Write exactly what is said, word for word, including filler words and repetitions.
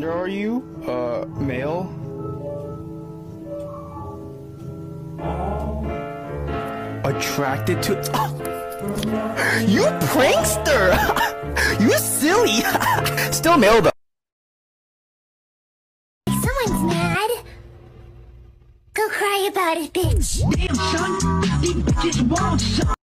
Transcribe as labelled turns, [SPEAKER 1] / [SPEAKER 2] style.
[SPEAKER 1] gender are you? Uh, male? Attracted to- You prankster! You silly! Still male though.
[SPEAKER 2] Someone's mad. Go cry about it, bitch.
[SPEAKER 3] Damn, son, these bitches won't, son.